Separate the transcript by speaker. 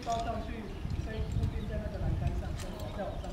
Speaker 1: 包上去，飞固定在那个栏杆上，再往上。